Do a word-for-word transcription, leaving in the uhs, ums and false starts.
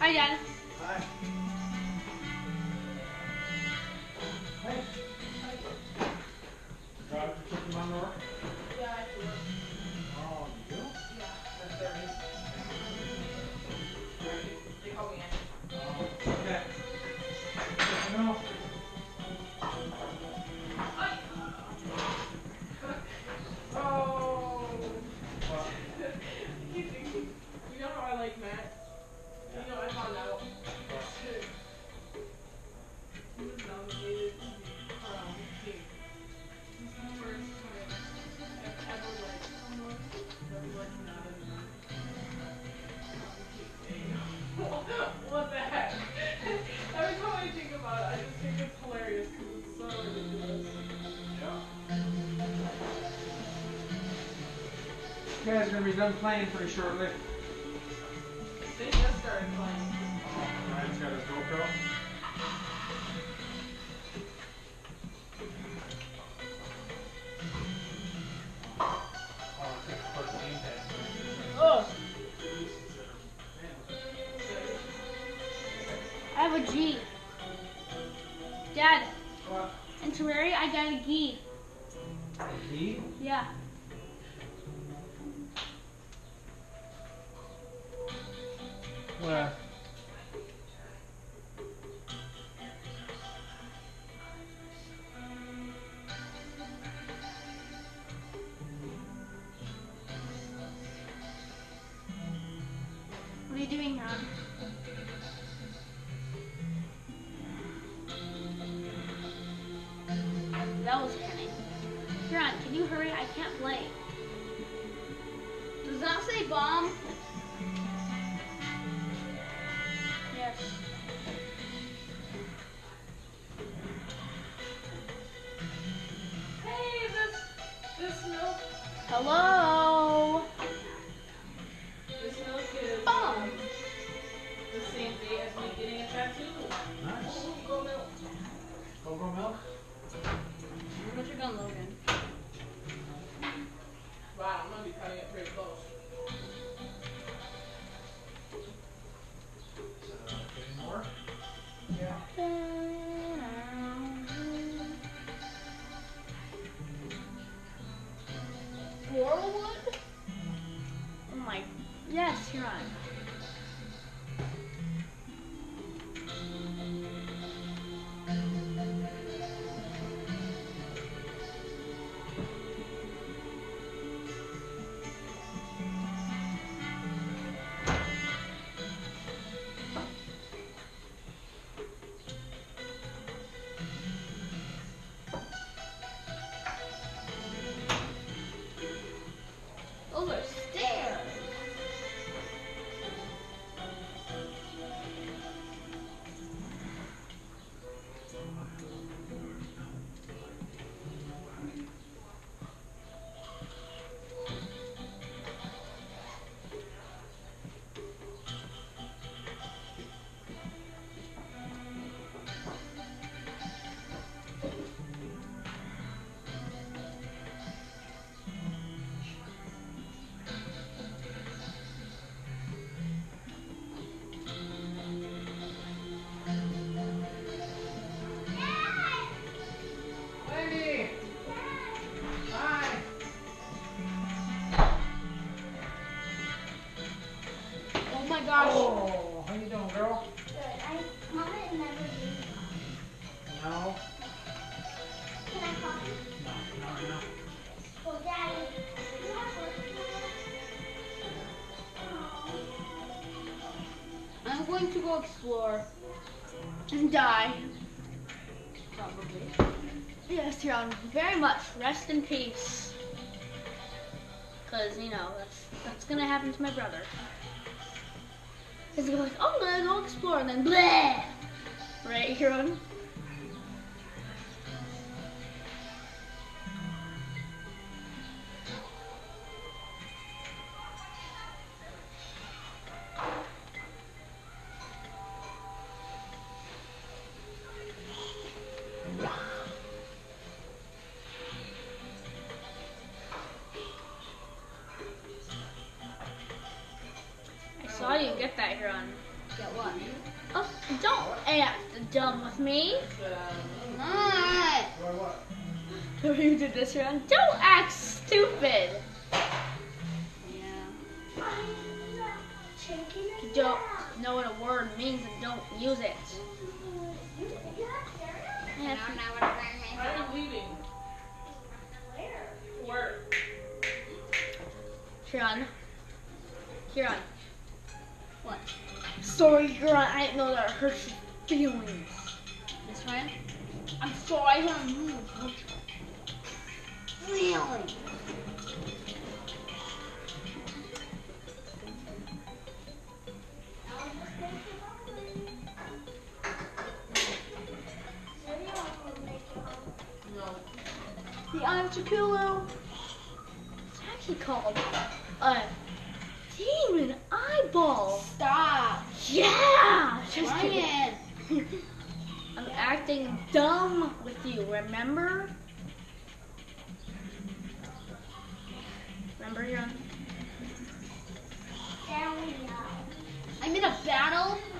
Hi, Dad. Hi. Hey. Drive to put them on the road? Yeah, I do. Oh, you do? Yeah, that's service. They call me in. Oh, okay. Good to know. Oh. What? You know how I like Matt? Yeah. You know, I found out. What? He was nominated to be crowned king. This is the first time I've ever liked someone that's like not a nerd. What the heck? Every time I think about it, I just think it's hilarious because it's so ridiculous. Yeah. You guys are gonna be done playing pretty shortly. They just started playing. Oh, Ryan's got his GoPro. Oh, it's a quick game day. Oh. I have a G. Dad, What? in Terraria, I got a G. A key? Yeah. Where? What are you doing, Ron? That was Kenny. Ron, can you hurry? I can't play. Does that say bomb? Yes. Hey, this this milk Hello? this milk is Bomb. um, the same day as me getting a tattoo. Nice. Oh, go milk. Go-Go milk? What's your gun, Logan? Wow, I'm gonna be cutting it pretty close. Uh, any more? Yeah. Warwood? Oh my. Yes, you're on. Those are stairs. Wendy! Hi! Oh my gosh. Oh, how you doing, girl? Good. I Mama had never used coffee. No. Can I coffee? No, not right now. Well, Daddy, you have work tomorrow? I'm going to go explore and die. Probably. Yes, Huron, very much. Rest in peace. Because, you know, that's that's gonna happen to my brother. He's gonna be like, oh, I'm gonna go explore, and then bleh! Right, Huron? I saw you get that, Huron. Get what? Me? Um, Not. Or what? You did this round. Don't act stupid. Yeah. You don't know what a word means and don't use it. I Yeah, don't know what I'm I'm leaving. Work. Kieran. Kieran. What? Sorry, Kieran. I didn't know that hurt your feelings. This one? I'm sorry, I want to move. Really? No. The Anticulo. It's actually called a demon eyeball. Stop. Yeah! Just kidding. Ryan. I'm acting dumb with you, remember? Remember, John? I'm in a battle